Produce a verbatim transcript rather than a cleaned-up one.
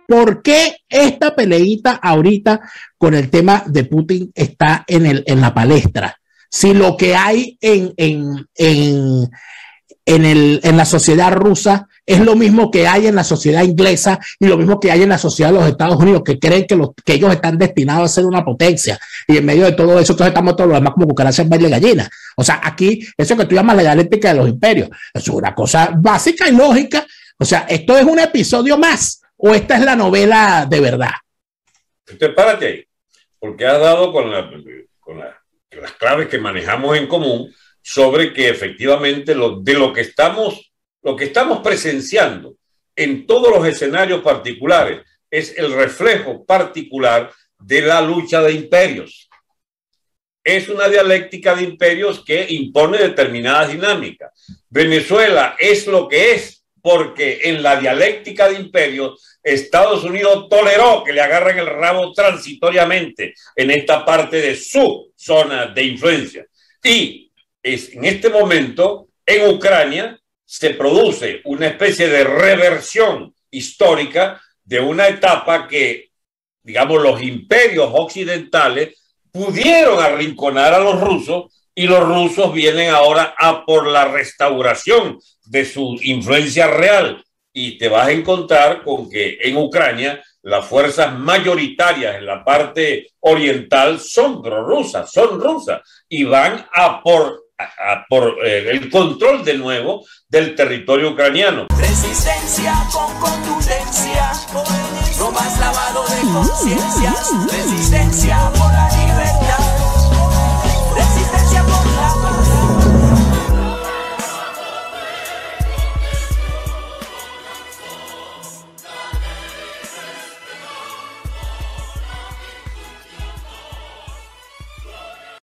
¿por qué esta peleita ahorita con el tema de Putin está en, el, en la palestra? Si lo que hay en, en, en, en, el, en la sociedad rusa es lo mismo que hay en la sociedad inglesa y lo mismo que hay en la sociedad de los Estados Unidos, que creen que, los, que ellos están destinados a ser una potencia. Y en medio de todo eso, entonces estamos todos los demás como cucarachas en baile gallina. O sea, aquí, eso que tú llamas la dialéctica de los imperios, es una cosa básica y lógica. O sea, ¿esto es un episodio más o esta es la novela de verdad? Entonces, párate ahí, porque has dado con, la, con la, las claves que manejamos en común sobre que efectivamente lo, de lo que estamos Lo que estamos presenciando en todos los escenarios particulares es el reflejo particular de la lucha de imperios. Es una dialéctica de imperios que impone determinadas dinámicas. Venezuela es lo que es porque en la dialéctica de imperios Estados Unidos toleró que le agarren el rabo transitoriamente en esta parte de su zona de influencia. Y es en este momento en Ucrania se produce una especie de reversión histórica de una etapa que, digamos, los imperios occidentales pudieron arrinconar a los rusos y los rusos vienen ahora a por la restauración de su influencia real. Y te vas a encontrar con que en Ucrania las fuerzas mayoritarias en la parte oriental son prorrusas, son rusas y van a por A, a por eh, el control de nuevo del territorio ucraniano. Resistencia con contundencia, no más lavado de conciencias, resistencia por la